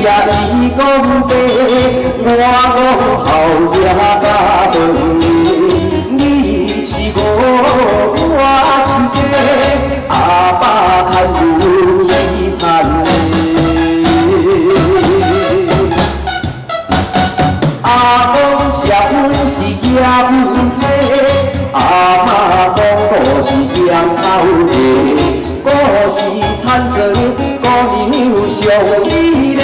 呀，伊讲爸，我讲后爷甲饭面，你饲我，我饲鸡，阿爸牵牛去田嘞。阿公吃粉是野粉菜，阿妈讲故事养头家。 故事产生古牛上美丽，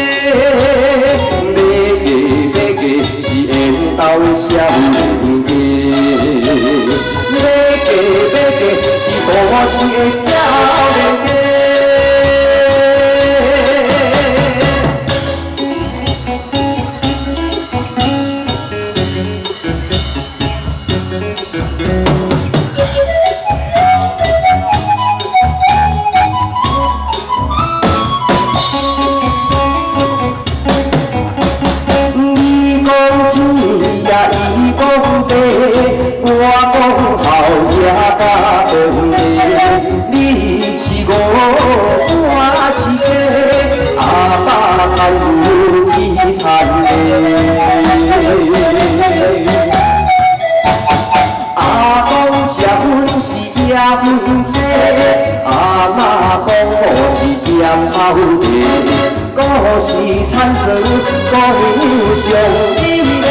要嫁是缘投少年家，要嫁是大市的少年家。 我讲后爷甲饭面，你饲我，我饲鸡，阿爸牵牛去田嘞。阿公吃粉是野粉菜，阿妈讲故事养头家，故事产生古牛上美丽。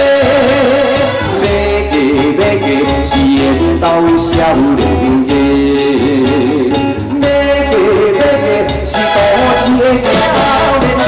是缘投少年家，要嫁是大市的少年家。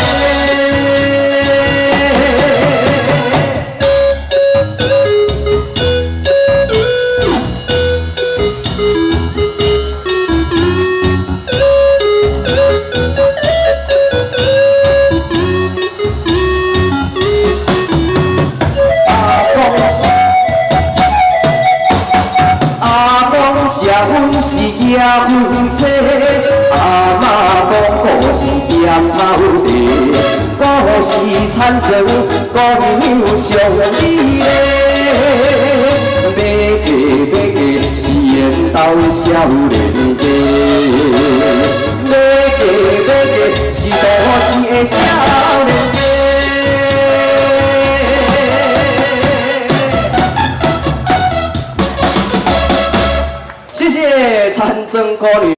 吃粉是野粉菜，阿妈讲故事养头家，故事产生古牛上美丽。要嫁是缘投少年家，要嫁是大市的少年家。 谢谢产生歌女。